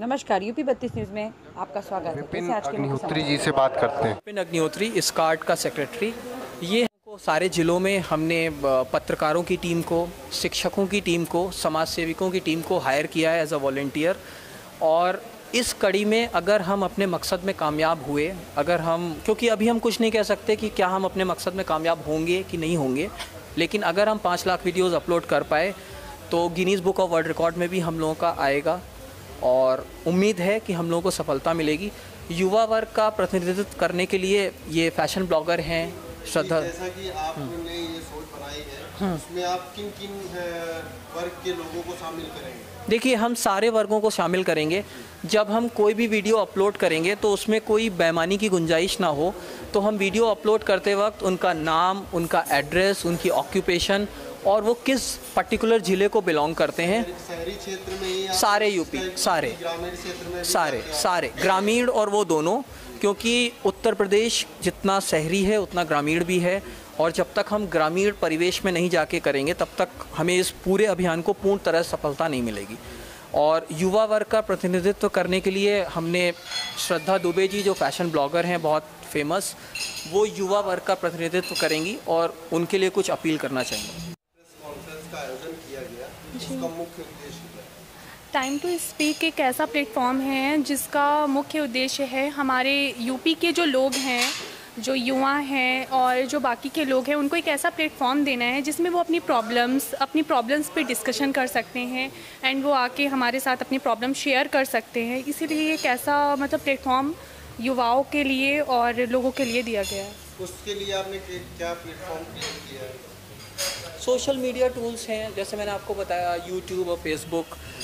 नमस्कार, UP 32 news में आपका स्वागत है। विपिन अग्निहोत्री जी से बात करते हैं। विपिन अग्निहोत्री, इस कार्ड का सेक्रेटरी। ये सारे ज़िलों में हमने पत्रकारों की टीम को, शिक्षकों की टीम को, समाज सेविकों की टीम को हायर किया है एज अ वॉलंटियर। और इस कड़ी में अगर हम अपने मकसद में कामयाब हुए, क्योंकि अभी हम कुछ नहीं कह सकते कि क्या हम अपने मकसद में कामयाब होंगे कि नहीं होंगे, लेकिन अगर हम 5 लाख वीडियोज़ अपलोड कर पाए तो Guinness Book of World Record में भी हम लोगों का आएगा और उम्मीद है कि हम लोगों को सफलता मिलेगी। युवा वर्ग का प्रतिनिधित्व करने के लिए ये फैशन ब्लॉगर हैं श्रद्धा। जैसा कि आपने ये सोच बनाई है, उसमें आप किन किन वर्ग के लोगों को शामिल करेंगे? देखिए, हम सारे वर्गों को शामिल करेंगे। जब हम कोई भी वीडियो अपलोड करेंगे तो उसमें कोई बेईमानी की गुंजाइश ना हो, तो हम वीडियो अपलोड करते वक्त उनका नाम, उनका एड्रेस, उनकी ऑक्यूपेशन और वो किस पर्टिकुलर ज़िले को बिलोंग करते हैं, शहरी क्षेत्र में ही सारे यूपी, सारे ग्रामीण क्षेत्र में सारे ग्रामीण और वो दोनों, क्योंकि उत्तर प्रदेश जितना शहरी है उतना ग्रामीण भी है। और जब तक हम ग्रामीण परिवेश में नहीं जाके करेंगे तब तक हमें इस पूरे अभियान को पूर्ण तरह सफलता नहीं मिलेगी। और युवा वर्ग का प्रतिनिधित्व करने के लिए हमने श्रद्धा दुबे जी, जो फैशन ब्लॉगर हैं बहुत फेमस, वो युवा वर्ग का प्रतिनिधित्व करेंगी और उनके लिए कुछ अपील करना चाहेंगे। का आयोजन किया गया, इसका मुख्य उद्देश्य क्या है? टाइम टू स्पीक एक ऐसा प्लेटफॉर्म है जिसका मुख्य उद्देश्य है हमारे यूपी के जो लोग हैं, जो युवा हैं और जो बाकी के लोग हैं, उनको एक ऐसा प्लेटफॉर्म देना है जिसमें वो अपनी प्रॉब्लम्स पे डिस्कशन कर सकते हैं एंड वो आके हमारे साथ अपनी प्रॉब्लम शेयर कर सकते हैं। इसीलिए एक ऐसा प्लेटफॉर्म युवाओं के लिए और लोगों के लिए दिया गया है। उसके लिए आपने क्या प्लेटफॉर्म क्रिएट किया है? सोशल मीडिया टूल्स हैं, जैसे मैंने आपको बताया, यूट्यूब और फेसबुक।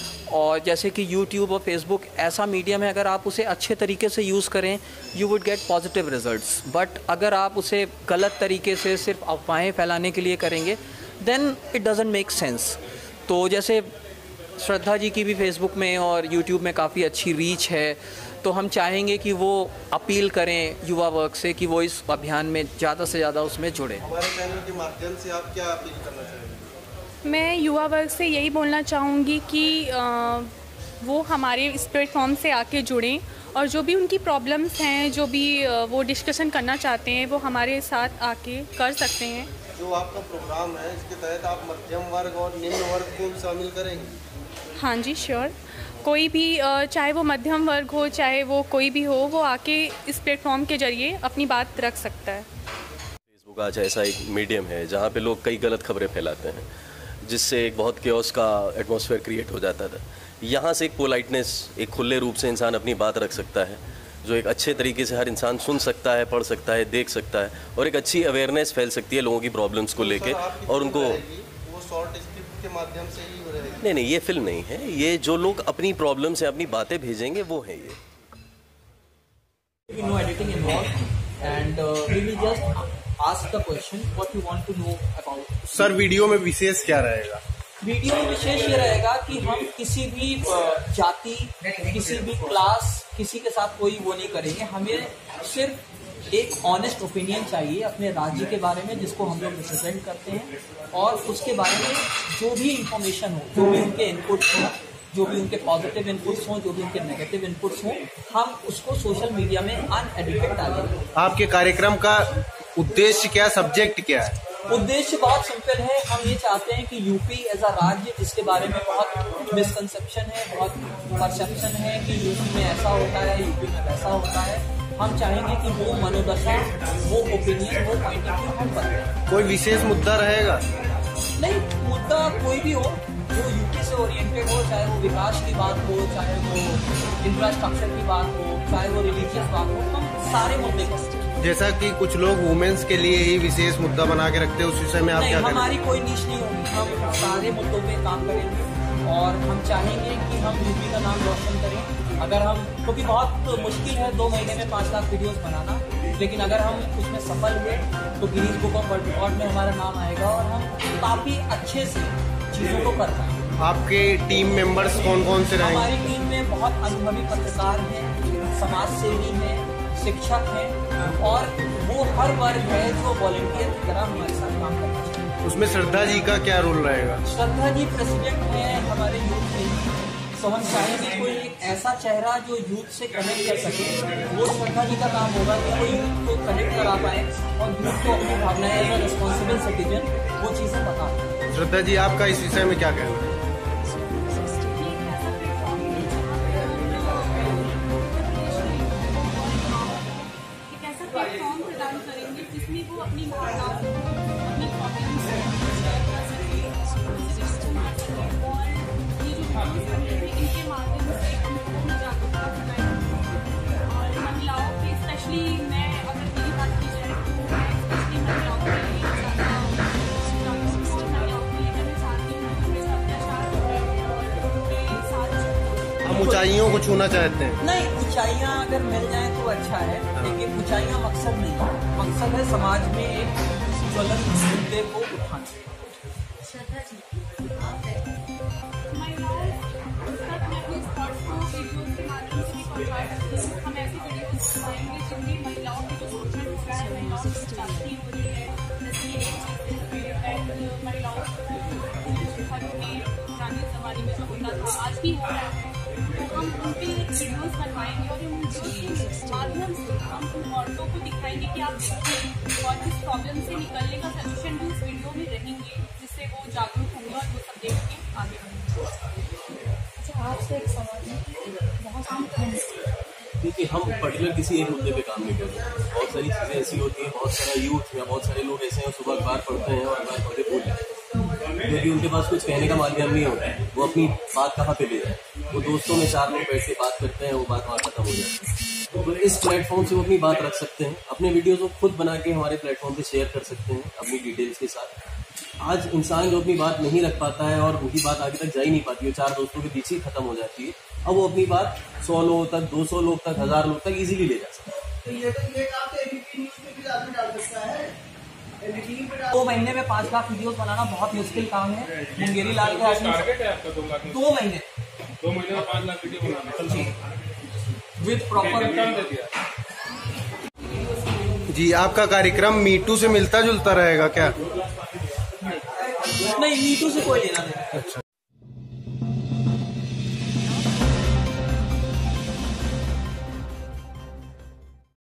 और जैसे कि यूट्यूब और फेसबुक ऐसा मीडियम है, अगर आप उसे अच्छे तरीके से यूज़ करें you would get positive results. But अगर आप उसे गलत तरीके से सिर्फ अफवाहें फैलाने के लिए करेंगे then it doesn't make sense. तो जैसे श्रद्धा जी की भी फेसबुक में और यूट्यूब में काफ़ी अच्छी रीच है, तो हम चाहेंगे कि वो अपील करें युवा वर्ग से कि वो इस अभियान में ज़्यादा से ज़्यादा उसमें जुड़े। हमारे चैनल के माध्यम से आप क्या अपील करना चाहेंगे? मैं युवा वर्ग से यही बोलना चाहूँगी कि वो हमारे इस प्लेटफॉर्म से आके जुड़ें और जो भी उनकी प्रॉब्लम्स हैं, जो भी वो डिस्कशन करना चाहते हैं, वो हमारे साथ आके कर सकते हैं। जो आपका प्रोग्राम है, इसके तहत आप मध्यम वर्ग और निम्न वर्ग को भी शामिल करेंगे? हाँ जी, श्योर। कोई भी, चाहे वो मध्यम वर्ग हो, चाहे वो कोई भी हो, वो आके इस प्लेटफॉर्म के जरिए अपनी बात रख सकता है। फेसबुक आज ऐसा एक मीडियम है जहाँ पे लोग कई गलत खबरें फैलाते हैं, जिससे एक बहुत केओस का एटमॉस्फेयर क्रिएट हो जाता था। यहाँ से एक पोलाइटनेस, एक खुले रूप से इंसान अपनी बात रख सकता है, जो एक अच्छे तरीके से हर इंसान सुन सकता है, पढ़ सकता है, देख सकता है, और एक अच्छी अवेयरनेस फैल सकती है लोगों की प्रॉब्लम्स को लेके। और उनको वो शॉर्ट स्क्रिप्ट के माध्यम से ही हो रहेगी? नहीं, ये फिल्म नहीं है, ये जो लोग अपनी प्रॉब्लम से अपनी बातें भेजेंगे वो है ये। No editing involved and we will just ask the question what you want to know about. Sir, video में विशेष क्या रहेगा? वीडियो में विशेष ये रहेगा कि हम किसी भी जाति, किसी भी क्लास, किसी के साथ कोई वो नहीं करेंगे। हमें सिर्फ एक ऑनेस्ट ओपिनियन चाहिए अपने राज्य के बारे में जिसको हम लोग रिप्रेजेंट करते हैं, और उसके बारे में जो भी इंफॉर्मेशन हो, जो भी उनके इनपुट्स हों, जो भी उनके पॉजिटिव इनपुट्स हों, जो भी उनके नेगेटिव इनपुट्स हों, हम उसको सोशल मीडिया में अनएडिटेड डालेंगे। आपके कार्यक्रम का उद्देश्य क्या, सब्जेक्ट क्या है? उद्देश्य बहुत सिंपल है। हम ये चाहते हैं कि यूपी एज अ राज्य, जिसके बारे में बहुत मिसकंसेप्शन है, बहुत परसेप्शन है कि यूपी में ऐसा होता है, यूपी में वैसा होता है, हम चाहेंगे कि वो मनोदशा, वो ओपिनियन, वो पॉइंट ऑफ व्यू हम बदलें। कोई विशेष मुद्दा रहेगा? नहीं, मुद्दा कोई भी हो जो यूपी से ओरिएंटेड हो, चाहे वो विकास की बात हो, चाहे वो इंफ्रास्ट्रक्चर की बात हो, चाहे वो रिलीजियस बात हो, हम सारे मुद्दे कर सकते हैं। जैसा कि कुछ लोग वुमेन्स के लिए ही विशेष मुद्दा बना के रखते हैं, उस विषय में आप क्या करेंगे? हमारी कोई नीच नहीं होगी, हम सारे मुद्दों पे काम करेंगे और हम चाहेंगे कि हम यूपी का नाम रोशन करें। अगर हम, क्योंकि बहुत मुश्किल है 2 महीने में 5 लाख वीडियोस बनाना, लेकिन अगर हम उसमें सफल हुए तो Guinness Book of World Record में हमारा नाम आएगा और हम काफ़ी अच्छे से चीज़ों को कर पाएंगे। आपके टीम मेंबर्स कौन कौन से रहेंगे? हमारी टीम में बहुत अनुभवी पत्रकार हैं, समाज सेवी हैं, शिक्षक हैं, और वो हर वर्ग है जो वॉलंटियर की तरह हमारे साथ काम करना चाहिए। उसमें श्रद्धा जी का क्या रोल रहेगा? श्रद्धा जी प्रेसिडेंट हैं हमारे यूथ के, तो हम चाहेंगे कोई एक ऐसा चेहरा जो यूथ से कनेक्ट कर सके, वो श्रद्धा जी का काम होगा कि वो यूथ को कनेक्ट करा पाए और यूथ को अपनी भावनाएं एज अ रिस्पॉन्सिबल सिटीजन वो चीज़ें बताएं। श्रद्धा जी, आपका इस विषय में क्या कहना है? प्लेटफॉर्म प्रदान करेंगे जिसमें वो अपनी भावनाओं को, अपनी प्रॉब्लम्स शेयर कर सके और ये जो इनके माध्यम से हमको जागरूकता फैलाएंगे। और महिलाओं के स्पेशली मैं अगर मेरी बात की जाए तो मैं स्पेशली महिलाओं के लिए ज़्यादा जागरूक और महिलाओं के लिए करना चाहती हूँ उनके अत्याचार और उनके साथ। हम ऊंचाइयों को छूना चाहते हैं। नहीं, ऊंचाइयां अगर मिल जाए तो अच्छा है, लेकिन ऊंचाइयां मकसद नहीं है। मकसद है समाज में एक ज्वलंत मुद्दे को उठाना। महिलाओं तक मैं अपने थॉट्स को वीडियोज के माध्यम से भी पहुँचा सकती हूँ। हम ऐसी वीडियोज बनाएंगे जिनमें महिलाओं की जो शोषण हो रहा है, महिलाओं की जाति हो रही है, जैसे महिलाओं को घरों में पुराने जमाने में जो होता था आज भी हो रहा है, तो हम उन पर वीडियोज बनवाएंगे और उन वीडियोज के माध्यम से हम उन औरतों को दिखाएंगे कि आप देखिए और इस प्रॉब्लम से निकलने का सजेशन भी उस वीडियो में रहेंगे, जिससे वो जागरूक होंगे और वो सब देख के आगे बढ़ेंगे। आपसे एक सवाल है, देखिए, हम पर्टिकुलर किसी एक मुद्दे पे काम नहीं कर रहे हैं। बहुत सारी चीज़ें ऐसी होती हैं, बहुत सारा यूथ या बहुत सारे लोग ऐसे हैं सुबह अखबार पढ़ते हैं और अखबार पढ़ते भूल जाते हैं, क्योंकि उनके पास कुछ कहने का माध्यम नहीं होता है। वो अपनी बात कहाँ पे ले जाए, वो दोस्तों में 4 लोग बैठ के बात करते हैं, वो बात वहाँ खत्म हो जाती है। तो इस प्लेटफॉर्म से वो अपनी बात रख सकते हैं, अपने वीडियोज़ को खुद बना के हमारे प्लेटफॉर्म पे शेयर कर सकते हैं अपनी डिटेल्स के साथ। आज इंसान जो अपनी बात नहीं रख पाता है और वही बात आगे तक जा ही नहीं पाती है, 4 दोस्तों के पीछे ही खत्म हो जाती है, अब वो अपनी बात 100 लोगों तक, 200 लोग तक, 1000 लोग तक इजीली ले जा सकता है। 2 महीने में 5 लाख वीडियोस बनाना बहुत मुश्किल काम है। मुंगेरी लाल के आदमी 2 महीने 2 महीने में 5 लाख वीडियो बनाना जी विद प्रॉपर। जी, आपका कार्यक्रम मीटू से मिलता जुलता रहेगा क्या? नहीं, मीटू से कोई लेना नहीं। अच्छा।